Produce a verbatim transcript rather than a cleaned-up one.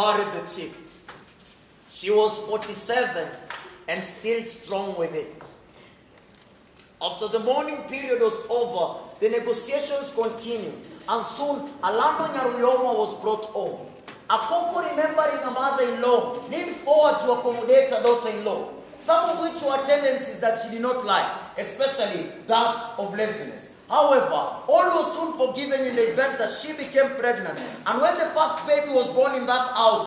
buried the chick. She was forty-seven and still strong with it. After the mourning period was over, the negotiations continued, and soon Alando Nyaruyoma was brought home. Akoko, remembering a mother-in-law, leaned forward to accommodate her daughter-in-law, some of which were tendencies that she did not like, especially that of laziness. However, all was soon forgiven in the event that she became pregnant, and when the first baby was born in that house,